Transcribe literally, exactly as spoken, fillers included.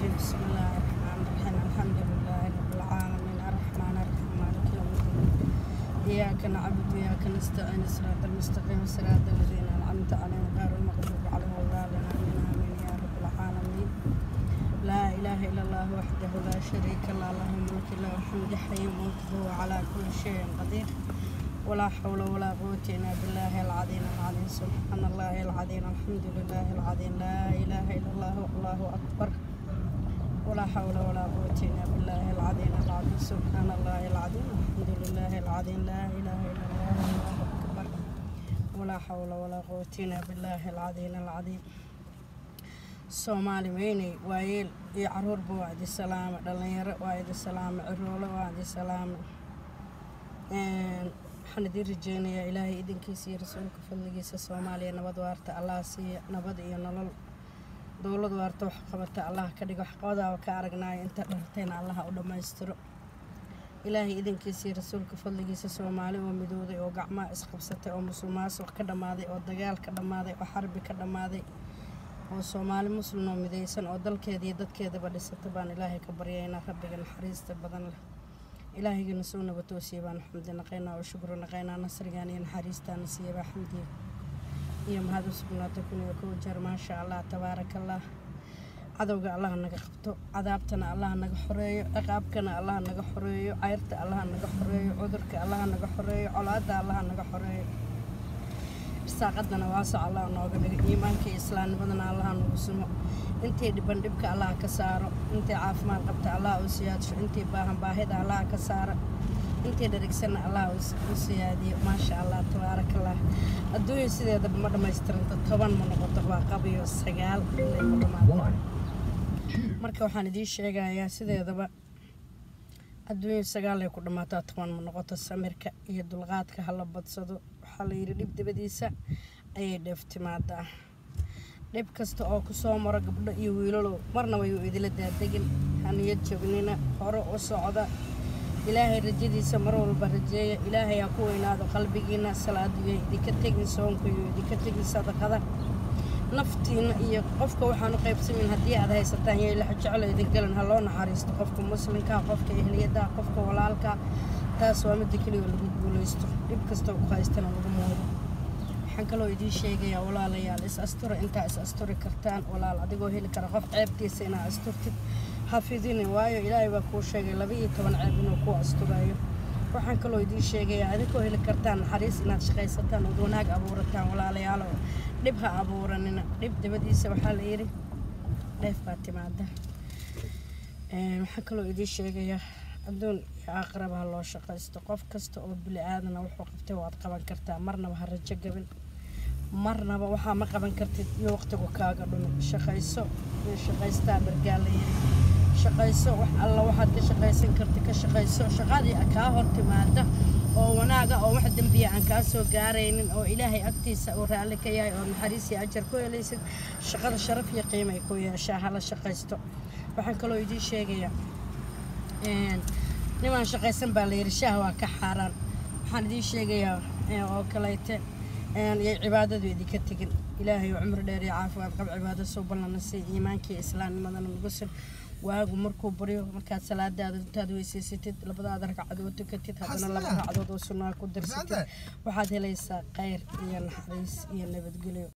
الرجيم بسم الله الرحمن الرحيم الحمد لله رب العالمين الرحمن الرحيم مالك يوم الدين إياك نعبد وإياك نستعين صراط المستقيم صراط الذين أنعمت عليهم غير المغضوب عليهم ولا الضالين آمين يا رب العالمين لا إله إلا الله وحده لا شريك له له الملك له الحمد حي وميت وهو على كل شيء قدير ولا حول ولا قوة إلا بالله العظيم العظيم سبحان الله العظيم الحمد لله العظيم لا إله إلا الله والله أكبر ولا حول ولا قوة إلا بالله العظيم العظيم سبحان الله العظيم الحمد لله العظيم لا إله إلا الله والله أكبر ولا حول ولا قوة إلا بالله العظيم العظيم Soomaali weynay waayeel iyo caruurba waa idin salaamo dhalinyaro waa idin salaamo ciroolo waa idin salaamo een waxaan idin rajeynayaa ilaahay idinkiisa iyo rasuulka fadligiisa Soomaaliya nabad waarta Allah siiya nabad iyo nolol dawlad waarta wax qabata Allah ka dhigo wax qoodaa ka aragnaa inta dharteen Allah u dhameystiro ilaahay idinkiisa iyo rasuulka fadligiisa Soomaali oo midowday oo gacmo isqabsatay oo musulmaas wax ka dhamaaday oo dagaal ka dhamaaday oo xarbi ka dhamaaday oo Soomaali muslim oo midaysan oo dalkeeda iyo dadkeedaba dhisatay baan ilaahay ka baryaynaa rabbiga naxariista badan leh ilaahayna soo nabatoosiyay baan xamdina qeynaa oo shukr naqeynaa nasrigan iyo naxariistaan siiyay xamdiga iyo mahad usugnaatay kuniyo ku jar ma sha Allah tabaarakallah cadawga Allah naga qabto cadaabtana Allah naga xoreeyo ciqaabkana Allah naga xoreeyo cayrta Allah naga xoreeyo cudurka Allah naga xoreeyo colaada Allah naga xoreeyo saaqadana waasa Allah nooga dhigo iimaanka islaamnimada Allah nagu sumo intii dhiban dhibka Allah ka saaro intii caafimaad qabta Allah u siyaadiyo intii baahan baahida Allah ka saaro intii dharigsan Allah u siyaadiyo ma sha Allah tabaarakallah adduunyo sideeda ma dhameystiranta toban ma noqoto waa qabiyo sagaal ilaa ma dhamaado marka waxaan idin sheegayaa sideedaba adduunyo sagaal ay ku dhamaataa toban ma noqoto samirka iyo dulqaadka hala badsado waxa la yiri dib dibadiisa ay dheeftimaadaa dhib kasta oo ku soo maro gabdho iyo wiilalo marna way u idila daadagin haniyad jabnina hore u socda ilaahay rajadiisa mar walba rajeeya ilaahay aa ku weynaado qalbigiina salaadiyo idinka tagin soonka iyo idinka tagin sadaqada naftiina iyo qofka waxaan u qaybsamin hadii aad haysataan yey la jecel idin galan ha loo naxariisto qofka muslimka qofka ehliyada qofka walaalka taas waa mid kaliya lagu guuleysto dhib kasta oo qaystana lagu moodo waxaan kaloo idin sheegayaa walaalayaal is asturo inta is asturi kartaan walaal adigoo heli kara qof ceebtiisa inaad asturtid xafidini waayo ilaahay baa kuu sheegay laba iyo toban ceeb inuu ku asturayo waxaan kaloo idin sheegayaa adigoo heli kartaan naxariis inaad shaqaysataan oo wanaag abuurataan walaalayaal dhib ha abuuranina dhib dibadiisa waxaa la yiri dheef baa timaada een waxaan kaloo idin sheegayaa adduun iyo aakhiraba ha loo shaqaysto qof kasta oo bili aadana wuxuu qabtay waad qaban kartaa marnaba ha rajo gabin marnaba waxa ma qaban kartid iyo waqtigu kaaga dhumin shaqayso iyo shaqaystaa bargaal la yiri shaqayso wax alla waxaad ka shaqaysan kartid ka shaqayso shaqadii ka hor timaada oo wanaaga oo wax dambiya aan ka soo gaareynin oo ilaahay agtiisa oo raali ka yahay oo naxariis iyo ajar ku helaysid shaqada sharaf iyo qiimo ay ku yeeshaa hala shaqaysto waxaan kaloo idin sheegayaa een niman shaqaysan baa la yiri shaah waa ka xaraan waxaan idin sheegayaa oo kaleete een iyo cibaadadu idinka tagin ilaahay oo cumri dheer iyo caafimaad qab cibaado soo ballan si iimaanka islaamnimada nagu sin waagu markuu bariyo markaad salaadaada intaad weysaysatid labada ragcadood tukatid hadana laba ragcadood oo sunnah ku darsatid waxaad helaysaa khayr iyo naxariis iyo nabadgelyo